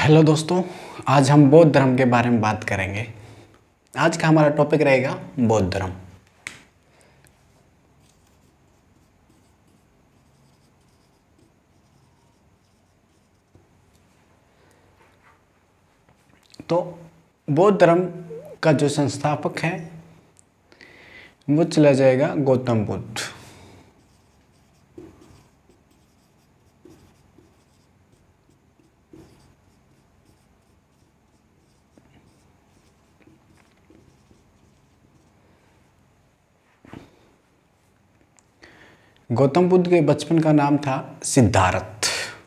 Hello दोस्तों, आज हम बौद्ध धर्म के बारे में बात करेंगे। आज का हमारा टॉपिक रहेगा बौद्ध धर्म। तो बौद्ध धर्म का जो संस्थापक है वो चला जाएगा गौतम बुद्ध। गौतम बुद्ध के बचपन का नाम था सिद्धार्थ।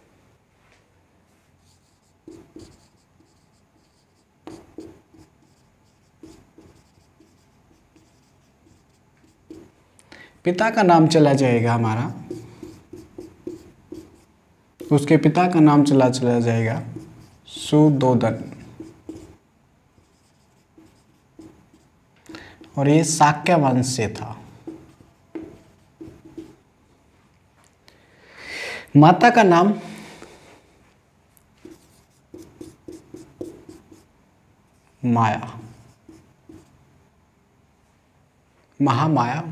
पिता का नाम चला जाएगा हमारा, उसके पिता का नाम चला जाएगा सुद्धोदन, और ये शाक्य वंश से था। माता का नाम माया, महामाया।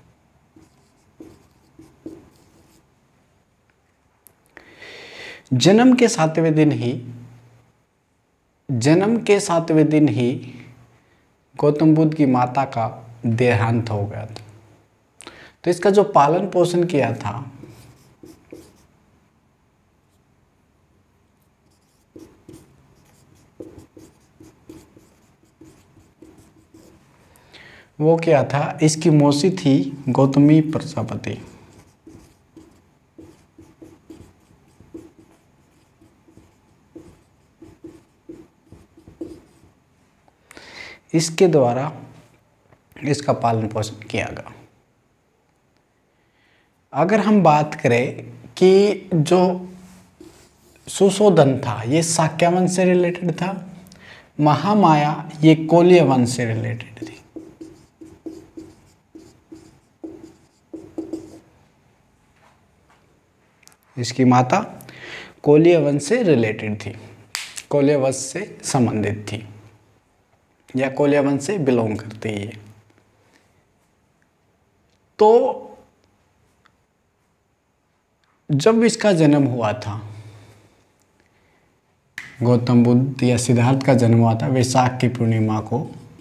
जन्म के सातवें दिन ही गौतम बुद्ध की माता का देहांत हो गया था। तो इसका जो पालन पोषण किया था वो क्या था, इसकी मौसी थी गौतमी प्रजापति। इसके द्वारा इसका पालन पोषण किया गया। अगर हम बात करें कि जो सुशोधन था ये शाक्य वंश से रिलेटेड था, महामाया ये कोल्य वंश से रिलेटेड थी। इसकी माता कोल्य वंश से रिलेटेड थी, कोल्य वंश से संबंधित थी या कोल्य वंश से बिलोंग करती है। तो जब इसका जन्म हुआ था, गौतम बुद्ध या सिद्धार्थ का जन्म हुआ था वैशाख की पूर्णिमा को,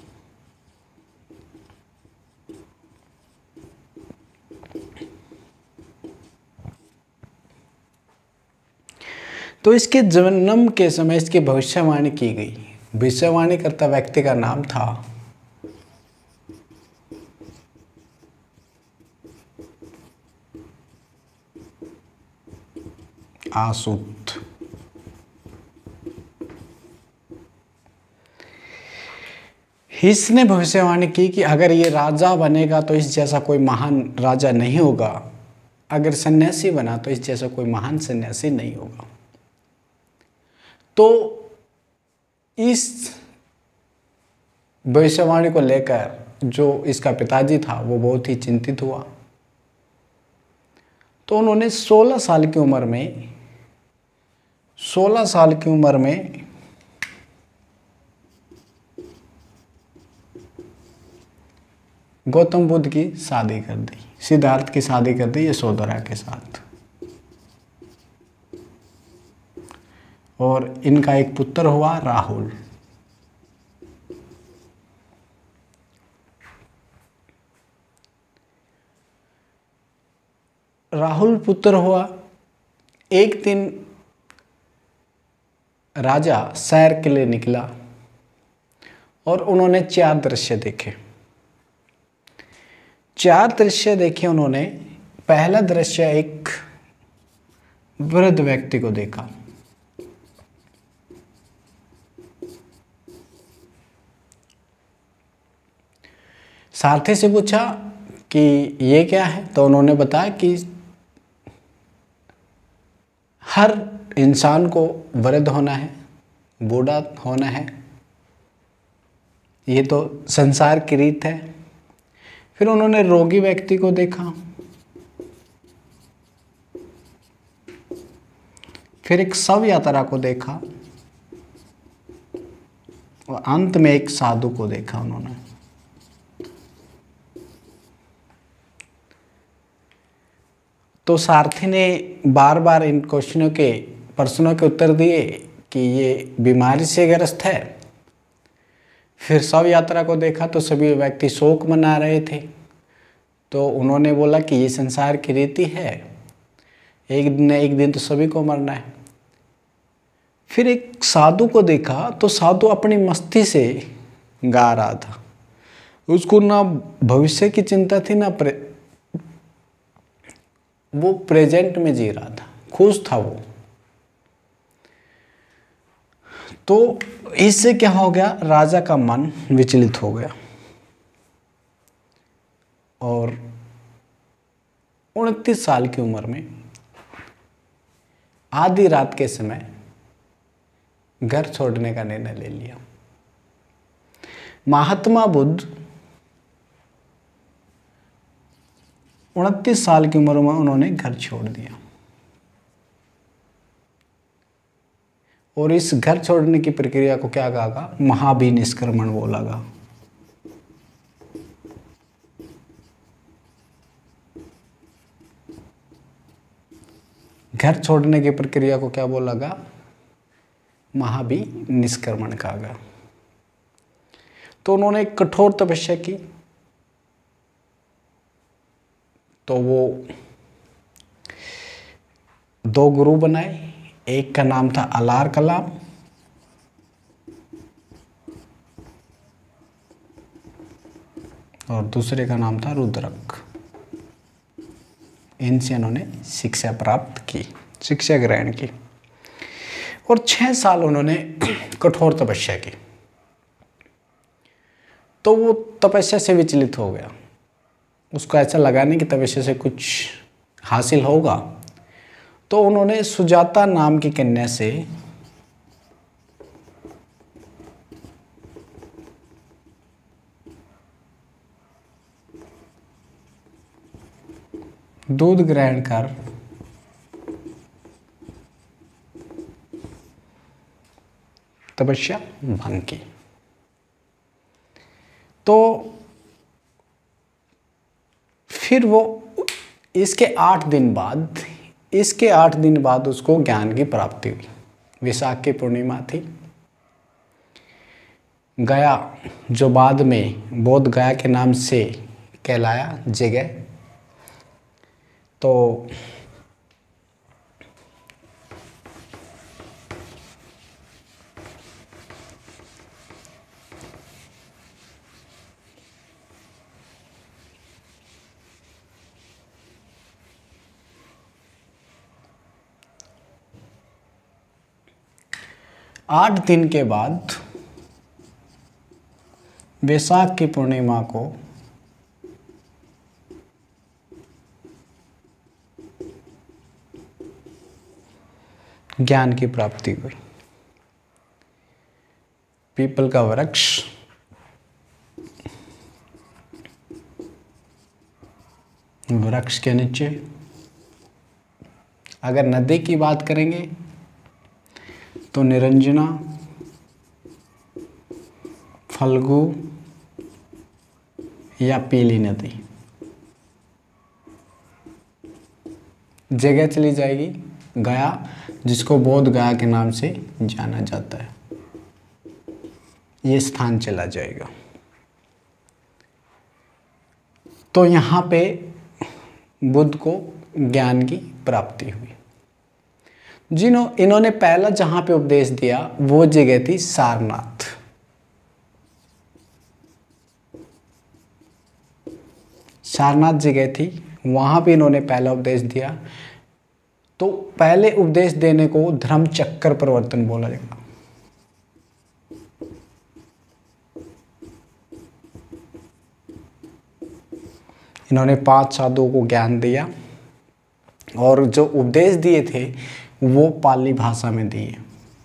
तो इसके जन्म के समय इसकी भविष्यवाणी की गई। भविष्यवाणी करता व्यक्ति का नाम था आसूत। इसने भविष्यवाणी की कि अगर ये राजा बनेगा तो इस जैसा कोई महान राजा नहीं होगा, अगर सन्यासी बना तो इस जैसा कोई महान सन्यासी नहीं होगा। तो इस भविष्यवाणी को लेकर जो इसका पिताजी था वो बहुत ही चिंतित हुआ। तो उन्होंने 16 साल की उम्र में गौतम बुद्ध की शादी कर दी, सिद्धार्थ की शादी कर दी यशोधरा के साथ, और इनका एक पुत्र हुआ राहुल। राहुल पुत्र हुआ। एक दिन राजा सैर के लिए निकला और उन्होंने 4 दृश्य देखे उन्होंने। पहला दृश्य एक वृद्ध व्यक्ति को देखा। सारथी से पूछा कि ये क्या है, तो उन्होंने बताया कि हर इंसान को वृद्ध होना है, बूढ़ा होना है, ये तो संसार की रीत है। फिर उन्होंने रोगी व्यक्ति को देखा, फिर एक शव यात्रा को देखा, और अंत में एक साधु को देखा उन्होंने। तो सारथी ने बार बार इन प्रश्नों के उत्तर दिए कि ये बीमारी से ग्रस्त है। फिर शव यात्रा को देखा तो सभी व्यक्ति शोक मना रहे थे। तो उन्होंने बोला कि ये संसार की रीति है, एक दिन तो सभी को मरना है। फिर एक साधु को देखा तो साधु अपनी मस्ती से गा रहा था। उसको ना भविष्य की चिंता थी, ना वो प्रेजेंट में जी रहा था, खुश था वो। तो इससे क्या हो गया, राजा का मन विचलित हो गया और 29 साल की उम्र में आधी रात के समय घर छोड़ने का निर्णय ले लिया। महात्मा बुद्ध 29 साल की उम्र में उन्होंने घर छोड़ दिया और इस घर छोड़ने की प्रक्रिया को क्या कहा, महाभिनिष्क्रमण बोला गया। घर छोड़ने की प्रक्रिया को क्या बोला गया, महाभिनिष्क्रमण कहा गया। तो उन्होंने एक कठोर तपस्या की। तो वो 2 गुरु बनाए, एक का नाम था अलार कलाम और दूसरे का नाम था रुद्रक। इनसे उन्होंने शिक्षा प्राप्त की, शिक्षा ग्रहण की और 6 साल उन्होंने कठोर तपस्या की। तो वो तपस्या से विचलित हो गया, उसको ऐसा लगा नहीं कि तपस्या से कुछ हासिल होगा। तो उन्होंने सुजाता नाम की कन्या से दूध ग्रहण कर तपस्या भंग की। तो फिर वो इसके 8 दिन बाद उसको ज्ञान की प्राप्ति हुई। विशाख की पूर्णिमा थी। गया, जो बाद में बोध गया के नाम से कहलाया जगह, तो आठ दिन के बाद वैशाख की पूर्णिमा को ज्ञान की प्राप्ति हुई। पीपल का वृक्ष, वृक्ष के नीचे, अगर नदी की बात करेंगे तो निरंजना, फल्गु या पीली नदी। जगह चली जाएगी गया, जिसको बोध गया के नाम से जाना जाता है। ये स्थान चला जाएगा। तो यहाँ पे बुद्ध को ज्ञान की प्राप्ति हुई। इन्होंने पहला जहाँ पे उपदेश दिया वो जगह थी सारनाथ। सारनाथ जगह थी, वहाँ पे इन्होंने पहला उपदेश दिया। तो पहले उपदेश देने को धर्म चक्कर प्रवर्तन बोला जाएगा। इन्होंने 5 साधुओं को ज्ञान दिया और जो उपदेश दिए थे वो पाली भाषा में दिए।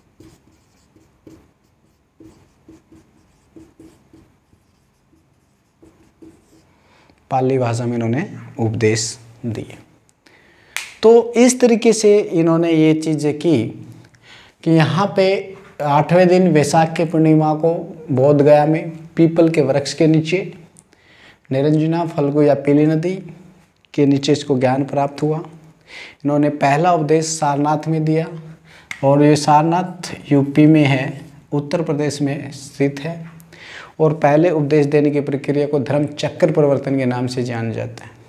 पाली भाषा में इन्होंने उपदेश दिए। तो इस तरीके से इन्होंने ये चीज़ें की कि यहाँ पे 8वें दिन वैशाख के पूर्णिमा को बोध गया में पीपल के वृक्ष के नीचे निरंजना फल्गु या पीली नदी के नीचे इसको ज्ञान प्राप्त हुआ। इन्होंने पहला उपदेश सारनाथ में दिया और ये सारनाथ यूपी में है, उत्तर प्रदेश में स्थित है। और पहले उपदेश देने की प्रक्रिया को धर्म चक्र परिवर्तन के नाम से जाना जाता है।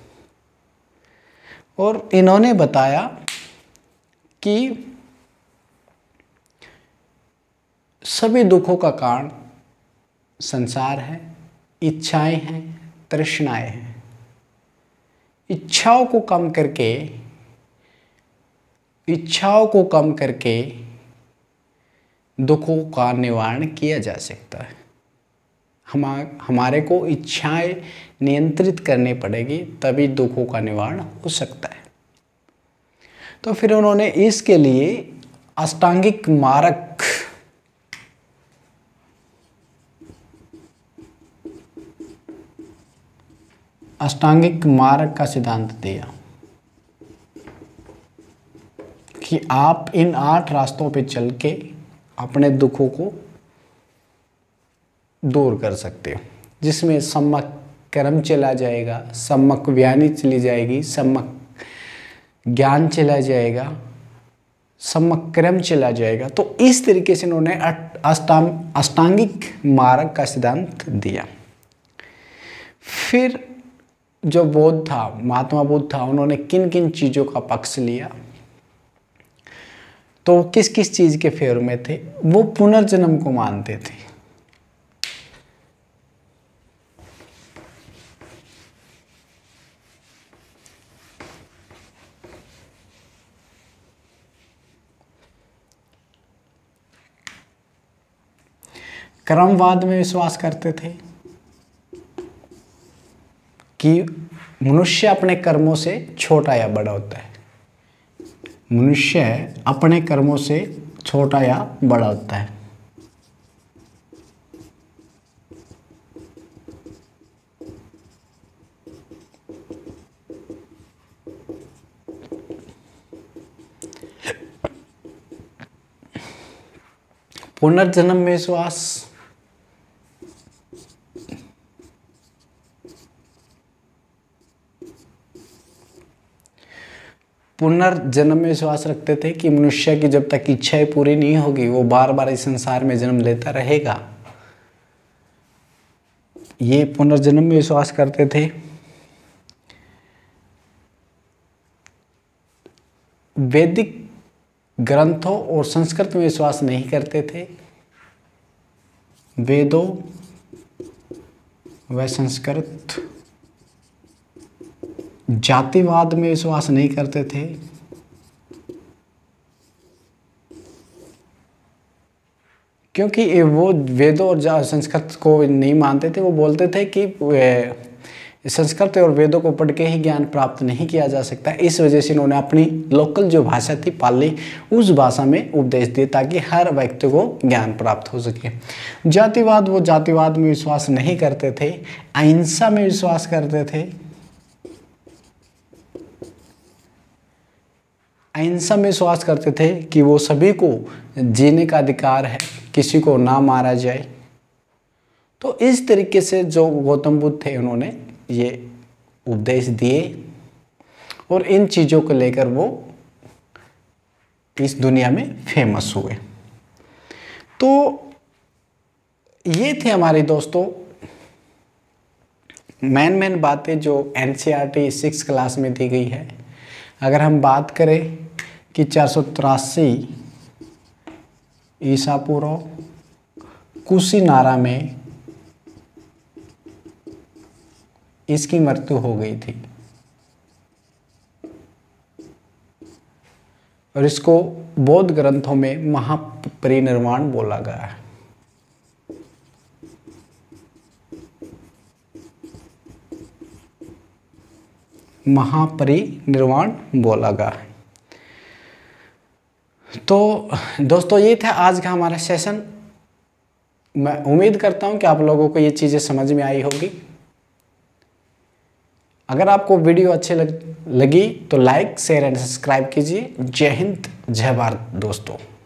और इन्होंने बताया कि सभी दुखों का कारण संसार है, इच्छाएं हैं, तृष्णाएं हैं। इच्छाओं को कम करके दुखों का निवारण किया जा सकता है। हमारे को इच्छाएं नियंत्रित करनी पड़ेगी, तभी दुखों का निवारण हो सकता है। तो फिर उन्होंने इसके लिए अष्टांगिक मार्ग का सिद्धांत दिया कि आप इन 8 रास्तों पे चल के अपने दुखों को दूर कर सकते हो, जिसमें सम्यक कर्म चला जाएगा, सम्यक व्यानि चली जाएगी, सम्यक ज्ञान चला जाएगा, सम्यक कर्म चला जाएगा। तो इस तरीके से इन्होंने अष्टांगिक मार्ग का सिद्धांत दिया। फिर जो बौद्ध था, महात्मा बुद्ध था, उन्होंने किन किन चीज़ों का पक्ष लिया, तो किस किस चीज़ के फेवर में थे। वो पुनर्जन्म को मानते थे। कर्मवाद में विश्वास करते थे कि मनुष्य अपने कर्मों से छोटा या बड़ा होता है। मनुष्य अपने कर्मों से छोटा या बड़ा होता है। पुनर्जन्म में विश्वास पुनर्जन्म में विश्वास रखते थे कि मनुष्य की जब तक इच्छाएं पूरी नहीं होगी, वो बार बार इस संसार में जन्म लेता रहेगा। ये पुनर्जन्म में विश्वास करते थे। वैदिक ग्रंथों और संस्कृत में विश्वास नहीं करते थे। वेदों व संस्कृत, जातिवाद में विश्वास नहीं करते थे। क्योंकि वो वेदों और संस्कृत को नहीं मानते थे। वो बोलते थे कि संस्कृत और वेदों को पढ़ के ही ज्ञान प्राप्त नहीं किया जा सकता। इस वजह से इन्होंने अपनी लोकल जो भाषा थी पाली, उस भाषा में उपदेश दिए ताकि हर व्यक्ति को ज्ञान प्राप्त हो सके। जातिवाद, वो जातिवाद में विश्वास नहीं करते थे। अहिंसा में विश्वास करते थे। अहिंसा में विश्वास करते थे कि वो सभी को जीने का अधिकार है, किसी को ना मारा जाए। तो इस तरीके से जो गौतम बुद्ध थे, उन्होंने ये उपदेश दिए और इन चीज़ों को लेकर वो इस दुनिया में फेमस हुए। तो ये थे हमारे दोस्तों मेन बातें जो NCERT 6 क्लास में दी गई है। अगर हम बात करें कि 483 ईसा पूर्व कुशीनारा में इसकी मृत्यु हो गई थी और इसको बौद्ध ग्रंथों में महापरिनिर्वाण बोला गया है। महापरिनिर्वाण बोला गया है। तो दोस्तों ये था आज का हमारा सेशन। मैं उम्मीद करता हूँ कि आप लोगों को ये चीज़ें समझ में आई होगी। अगर आपको वीडियो अच्छी लगी तो लाइक, शेयर एंड सब्सक्राइब कीजिए। जय हिंद, जय भारत दोस्तों।